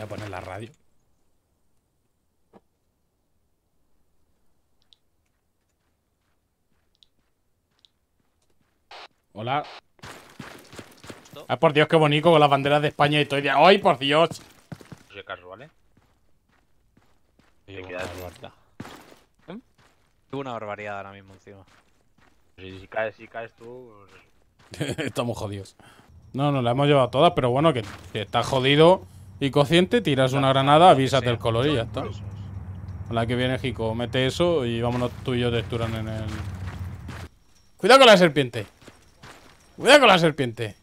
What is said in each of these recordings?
Voy a poner la radio. Hola. Ay, por Dios, qué bonito con las banderas de España y todo. ¡Ay, por Dios! No sé caso, ¿vale? Tengo una barbaridad ahora mismo encima. Si caes tú... Pues estamos jodidos. No, la hemos llevado todas, pero bueno, que estás jodido y consciente, tiras una granada, avísate el color y ya está. A la que viene Jico, mete eso y vámonos tú y yo texturan en el... ¡Cuidado con la serpiente! ¡Cuidado con la serpiente!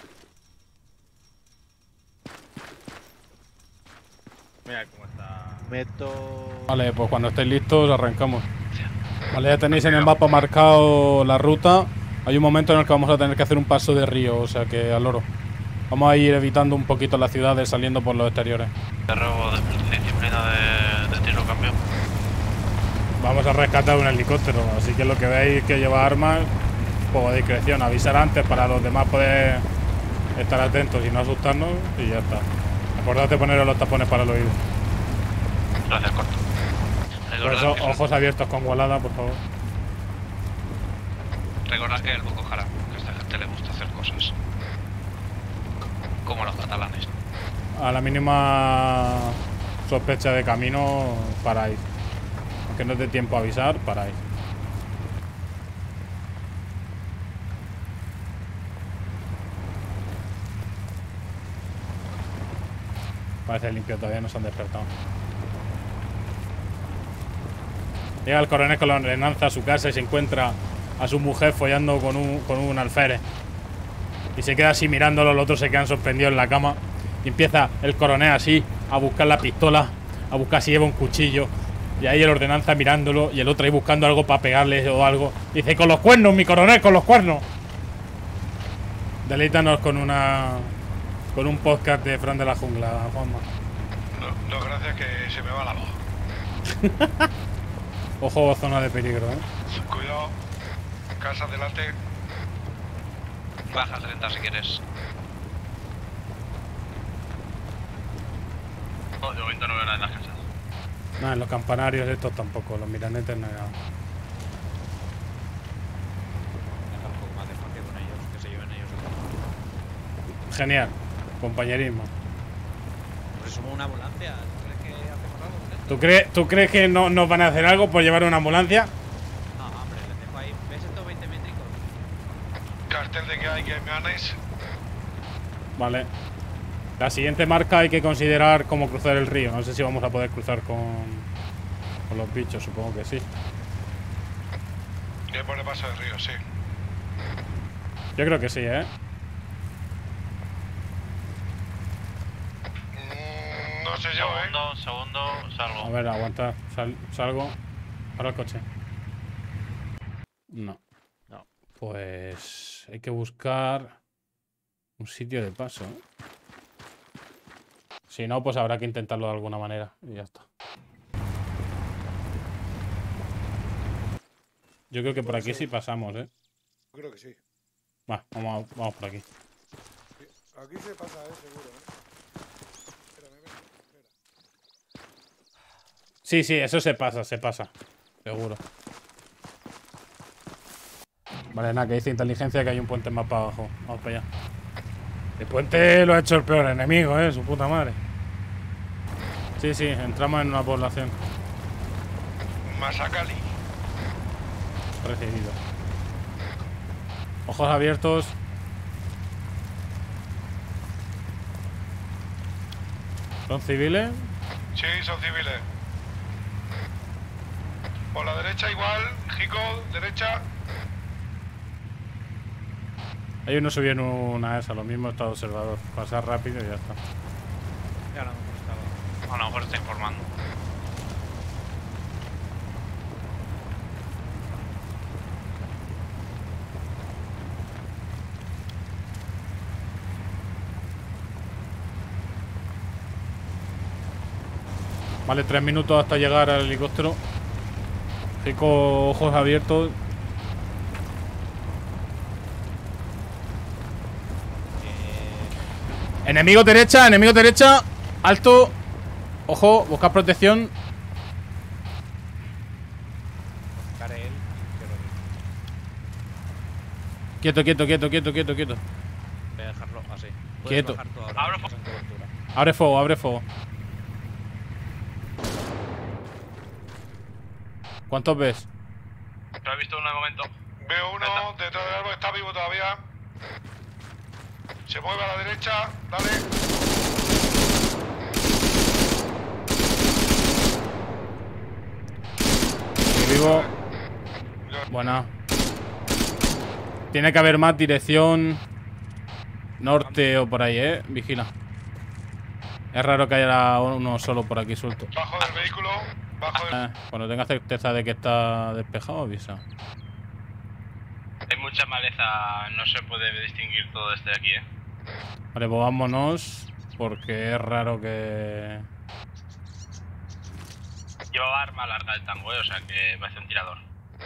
Mira cómo está... Meto... Vale, pues cuando estéis listos arrancamos. Vale, ya tenéis en el mapa marcado la ruta. Hay un momento en el que vamos a tener que hacer un paso de río, o sea que al loro. Vamos a ir evitando un poquito las ciudades saliendo por los exteriores. Te robo de disciplina de tiro cambio. Vamos a rescatar un helicóptero, así que lo que veis que lleva armas, un poco de discreción, avisar antes para los demás poder estar atentos y no asustarnos y ya está. Acordad de poneros los tapones para el oído. Gracias, corto. Por eso, ojos abiertos con Walada, por favor. Recordad que el Boko Haram, que a esta gente le gusta hacer cosas. Como los catalanes. A la mínima sospecha de camino, paráis. Aunque no os dé tiempo a avisar, paráis. Parece limpio, todavía no se han despertado. Llega el coronel con la ordenanza a su casa y se encuentra a su mujer follando con un alférez. Y se queda así mirándolo, los otros se quedan sorprendidos en la cama. Y empieza el coronel así a buscar la pistola, a buscar si lleva un cuchillo. Y ahí el ordenanza mirándolo y el otro ahí buscando algo para pegarle o algo. Y dice, con los cuernos, mi coronel, con los cuernos. Deleítanos con un podcast de Fran de la Jungla, Juanma. No, gracias, que se me va la voz. Ojo, zona de peligro, Cuidado. Casa adelante. Baja 30 si quieres. No, de momento no veo nada en las casas. Nada, en los campanarios estos tampoco, los miranetes no hay nada. Dejar un poco más de espacio con ellos, que se lleven ellos. Genial, compañerismo. Pues somos una ambulancia. ¿Tú crees que hacemos algo con esto? ¿Tú crees que no nos van a hacer algo por llevar una ambulancia? No, hombre, les dejo ahí. ¿Ves estos 20 métricos? Cartel de que hay que ganes. Vale. La siguiente marca hay que considerar cómo cruzar el río. No sé si vamos a poder cruzar con los bichos, supongo que sí. Y por el paso del río, sí. Yo creo que sí, ¿eh? No sé yo, Segundo, salgo. A ver, aguanta. Salgo. Para el coche. No. Pues hay que buscar un sitio de paso, ¿eh? Si no, pues habrá que intentarlo de alguna manera. Y ya está. Yo creo que por aquí sí pasamos, ¿eh? Yo creo que sí. Va, vamos por aquí. Aquí se pasa, seguro, Espera. Sí, eso se pasa. Seguro. Vale, nada, que dice inteligencia que hay un puente más para abajo. Vamos para allá. El puente lo ha hecho el peor enemigo, su puta madre. Sí, entramos en una población. Masacali. Recibido. Ojos abiertos. ¿Son civiles? Sí, son civiles. Por la derecha igual, Jico, derecha. Hay uno subiendo una esa, lo mismo está observador. Pasar rápido y ya está. Ya a lo mejor estaba. A lo mejor está informando. Vale, 3 minutos hasta llegar al helicóptero. Fico, ojos abiertos. Enemigo derecha. ¡Alto! Ojo, buscar protección. Buscaré él y que lo diga. Quieto, quieto, quieto, quieto, quieto, quieto. Voy a dejarlo así. Puedes Quieto. bajar tú ahora, estás en cobertura. Abre fuego, abre fuego. ¿Cuántos ves? Lo he visto en un momento. Veo uno detrás del árbol, está vivo todavía. Se mueve a la derecha, dale. Estoy vivo. Buena. Tiene que haber más dirección norte o por ahí, vigila. Es raro que haya uno solo por aquí suelto. Bajo del vehículo, bajo del... Cuando tengas certeza de que está despejado, avisa. Hay mucha maleza, no se puede distinguir todo desde aquí, Vale, pues vámonos, porque es raro que... Llevaba arma larga el tango, o sea que parece un tirador.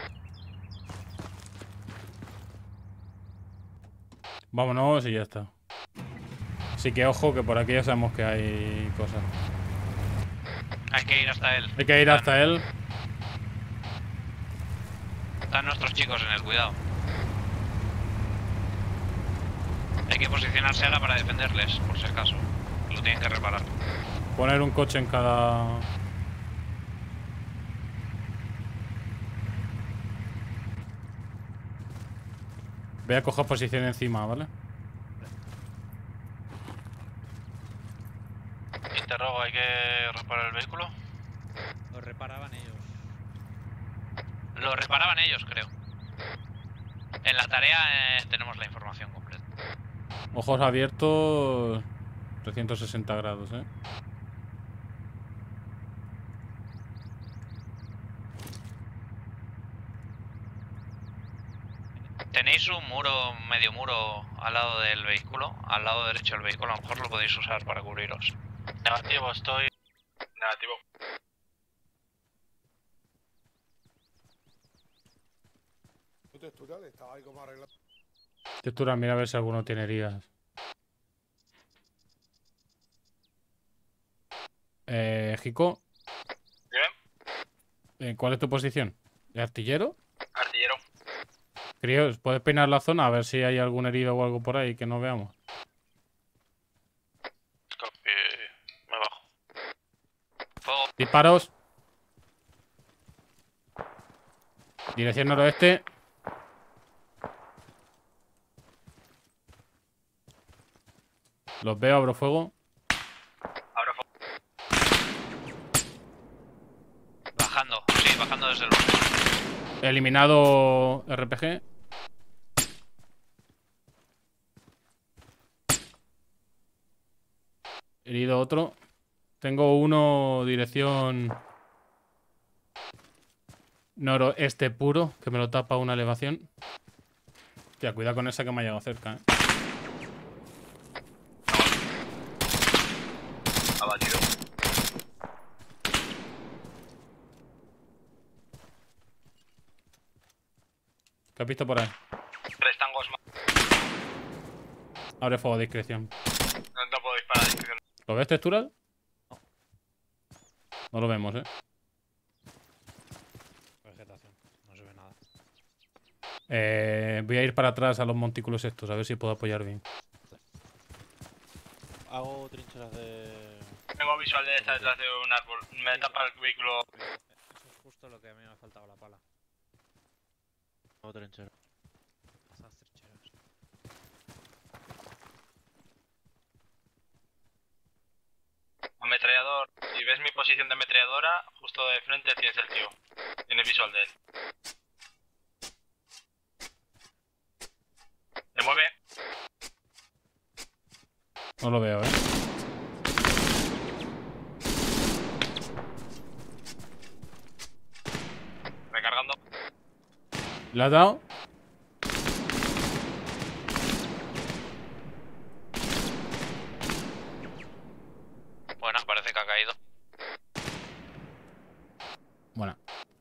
Vámonos y ya está. Así que ojo, que por aquí ya sabemos que hay cosas. Hay que ir hasta él. Hay que ir hasta él. Están nuestros chicos en el cuidado. Hay que posicionarse ahora para defenderles, por si acaso. Lo tienen que reparar. Poner un coche en cada... Voy a coger posición encima, ¿vale? Interrogo, ¿hay que reparar el vehículo? Lo reparaban ellos. Lo reparaban ellos, creo. En la tarea tenemos la información completa. Ojos abiertos... 360 grados, Tenéis un muro, medio muro al lado del vehículo, al lado derecho del vehículo, a lo mejor lo podéis usar para cubriros. Negativo, estoy... Negativo. Textural, estaba ahí como arreglado. Textura, mira a ver si alguno tiene heridas. Jico. Bien. ¿Cuál es tu posición? ¿De artillero? Artillero. Críos, ¿puedes peinar la zona a ver si hay algún herido o algo por ahí que no veamos? Me bajo. Fuego. Disparos. Dirección noroeste. Los veo, abro fuego. Abro fuego. Bajando, sí, bajando desde el bosque. Eliminado RPG. Herido otro. Tengo uno dirección noroeste puro, que me lo tapa una elevación. Hostia, cuidado con esa que me ha llegado cerca, Abatido. ¿Qué has visto por ahí? 3 tangos más. Abre fuego a discreción. No puedo disparar a discreción. ¿Lo ves textural? No lo vemos, Vegetación, no se ve nada. Voy a ir para atrás a los montículos estos, a ver si puedo apoyar bien. Hago trincheras de... Tengo visual de esta detrás de un árbol. Me tapa el vehículo. Eso es justo lo que a mí me ha faltado, la pala. Hago trincheras. Esas trincheras. Ametrallador. Si ves mi posición de ametralladora, justo de frente tienes el tío. Tiene visual de él. Se mueve. No lo veo, Recargando. ¿Le has dado? Bueno, parece que ha caído. Bueno.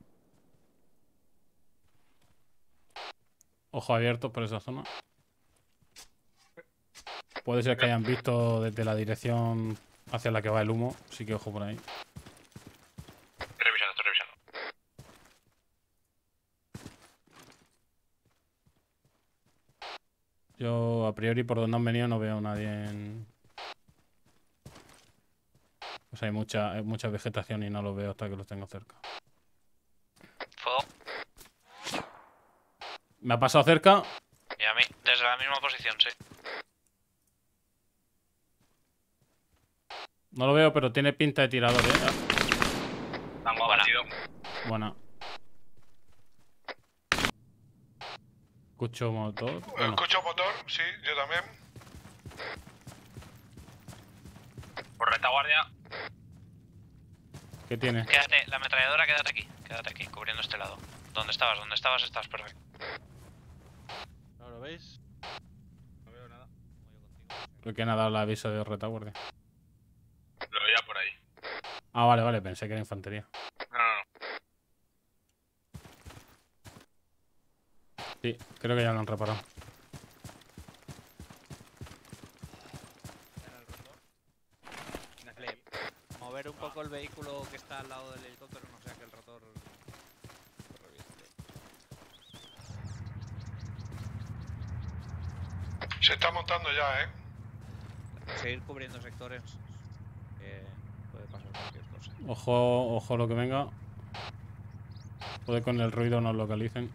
Ojo abierto por esa zona. Puede ser que hayan visto desde la dirección hacia la que va el humo. Así que ojo por ahí. Estoy revisando, estoy revisando. Yo, a priori, por donde han venido, no veo a nadie en... Pues hay mucha vegetación y no lo veo hasta que los tengo cerca. Fuego. Me ha pasado cerca. Y a mí, desde la misma posición, sí. No lo veo, pero tiene pinta de tirador, Tango Buena. abatido. Buena. Escucho motor. Bueno, Escucho motor, sí, yo también. Por retaguardia. ¿qué tiene? Quédate, la ametralladora, quédate aquí, cubriendo este lado. ¿Dónde estabas, estás perfecto. ¿No lo veis? No veo nada. Creo que han dado el aviso de retaguardia. Lo veía por ahí. Ah, vale, pensé que era infantería. No, no, no. Sí, creo que ya lo han reparado. Mover un poco el vehículo que está al lado del helicóptero, no sea que el rotor lo reviente. Se está montando ya, ¿eh? Seguir cubriendo sectores. Puede pasar cualquier cosa. Ojo lo que venga. Puede con el ruido nos localicen.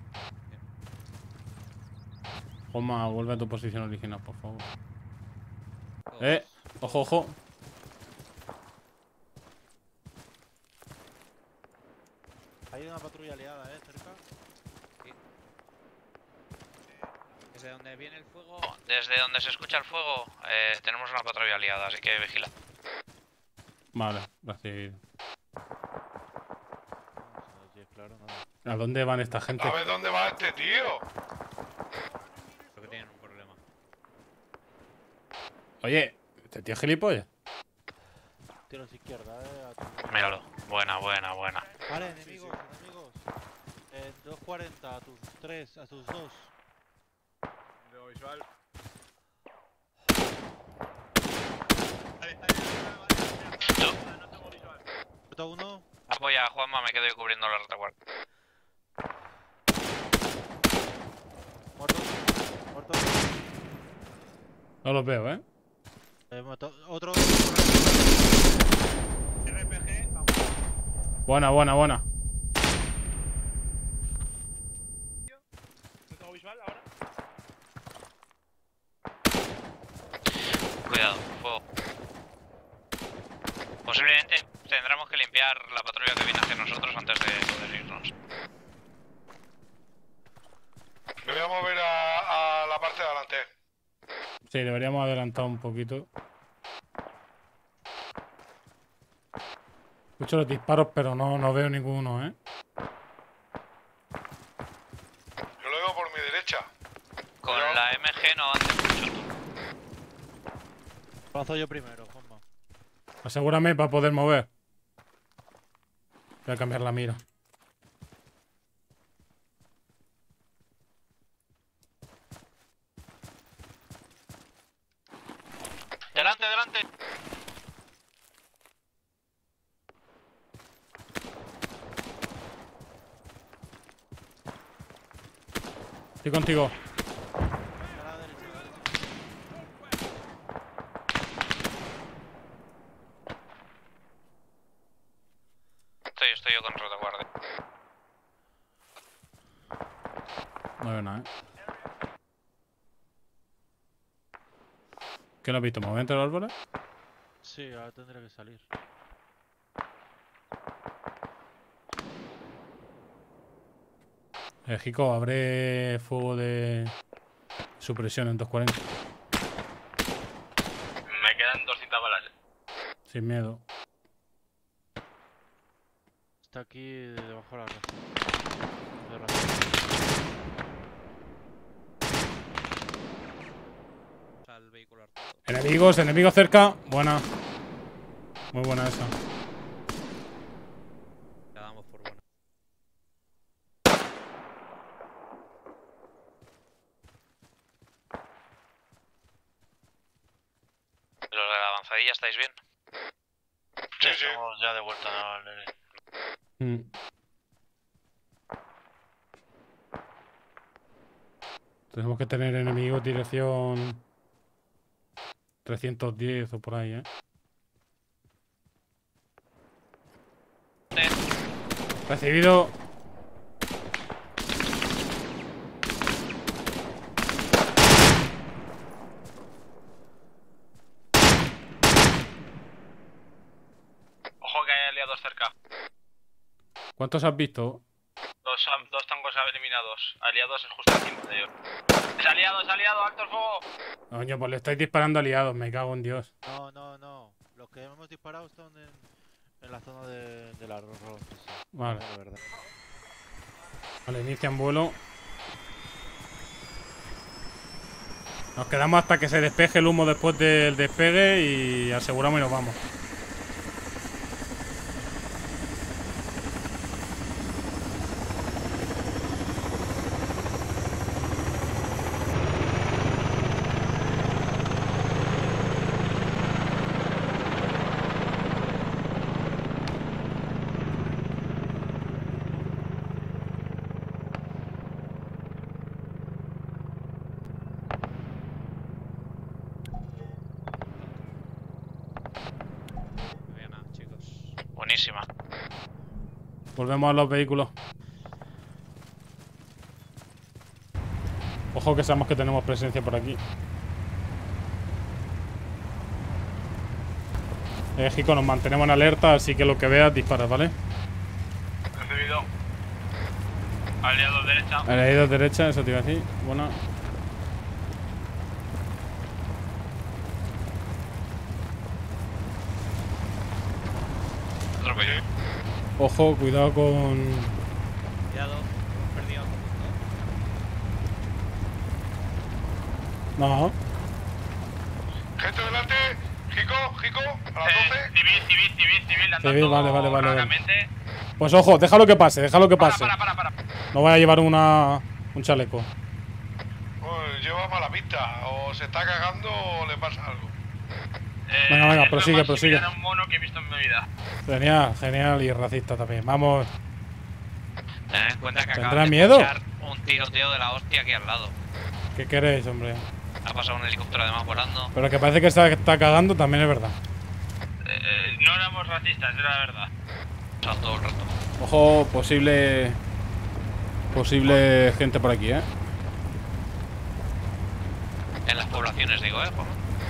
Juanma, vuelve a tu posición original, por favor. Ojo. Hay una patrulla aliada, cerca. Sí. Desde donde viene el fuego. Desde donde se escucha el fuego, tenemos una patrulla aliada, así que vigila. Vale, recibido. Claro, no. ¿A dónde van esta gente? A ver dónde va este tío. Creo que tienen un problema. Oye, ¿este tío es gilipollas? Tiro a la izquierda, Míralo. Buena. Vale, enemigos. 240 a tus 3, a tus 2. Veo visual. Puta 1. Apoya a Juanma, me quedo yo cubriendo la retaguardia. Muerto. No los veo, ¿eh? Otro. RPG, Buena. no tengo visual ahora. Cuidado, fuego. Posiblemente tendremos que limpiar la patrulla que viene hacia nosotros antes de poder irnos. Me voy a mover a la parte de adelante. Sí, deberíamos adelantar un poquito. Escucho los disparos, pero no veo ninguno, ¿eh? Yo lo veo por mi derecha. Con la MG no avances mucho tú. Paso yo primero, Juanma. Asegúrame para poder mover. Voy a cambiar la mira. Delante. Estoy contigo. A la derecha. Estoy yo con retaguardia. No veo nada, ¿eh? ¿Qué lo has visto? ¿Movimiento de los árboles? Sí, ahora tendré que salir. Jico, abre fuego de supresión en 240. Me quedan 200 balas. Sin miedo. Está aquí debajo de la raza. Al vehículo artado. Enemigos cerca. Buena. Muy buena esa. La damos por buena. Los de la avanzadilla, ¿estáis bien? Sí, sí. Estamos ya de vuelta al Lere. Tenemos que tener enemigos dirección 310 o por ahí, ¿eh? Recibido. Ojo que hay aliados cerca. ¿Cuántos has visto? Dos tangos eliminados. Aliados es justo encima de ellos. ¡Es aliado, alto el fuego! Coño, pues le estáis disparando aliados, me cago en Dios. No. Los que hemos disparado están en la zona de la Ross. Vale. De verdad. Vale, inician vuelo. Nos quedamos hasta que se despeje el humo después del despegue y aseguramos y nos vamos. Bien, chicos. Buenísima. Volvemos a los vehículos. Ojo que sabemos que tenemos presencia por aquí. Jico, nos mantenemos en alerta, así que lo que veas dispara, ¿vale? Recibido. Aliados derecha. Aliados derecha, eso te iba a decir. Buena. Atropello. Ojo, cuidado con... Cuidado, hemos perdido. No. Gente delante. Jico, a las 12. Civil, andando Civil, vale. largamente. Pues ojo, déjalo que pase, déjalo que pase. Para. No voy a llevar un chaleco. Pues lleva mala pista. O se está cagando o le pasa algo. Venga, Es lo prosigue. más similar a un mono que he visto en mi vida. Genial y racista también. Vamos. Ten en cuenta que ¿Tendrá acabas de miedo? escuchar un tiroteo de la hostia aquí al lado. ¿Qué queréis, hombre? Ha pasado un helicóptero además volando. Pero que parece que está cagando también es verdad. No éramos racistas, era la verdad. O sea, todo el rato. Ojo, posible gente por aquí, ¿eh? En las poblaciones, digo, Juan.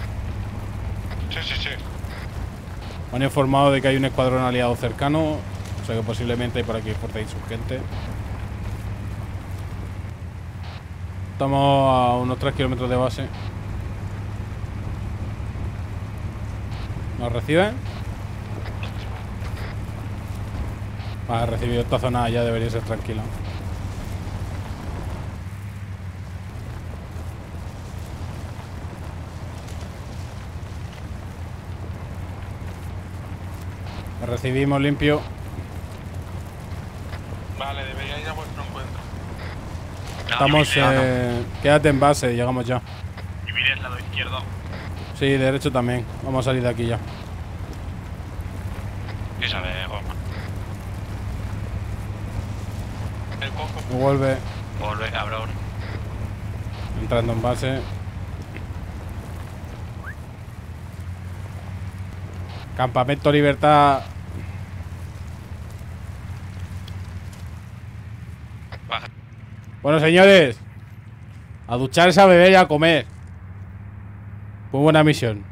Sí. Me han informado de que hay un escuadrón aliado cercano. O sea que posiblemente hay por aquí fuerza insurgente. Estamos a unos 3 kilómetros de base. ¿Nos reciben? Vale, recibido. Esta zona ya debería ser tranquila. Recibimos limpio. Vale, debería ir a vuestro encuentro. Estamos. Quédate en base, llegamos ya. Civil es lado izquierdo. Sí, derecho también. Vamos a salir de aquí ya. ¿Qué sabe, Juanma? El coco. Vuelve Vuelve, cabrón. entrando en base. Campamento Libertad. Baja. Bueno, señores, a ducharse, a beber y a comer. Muy buena misión.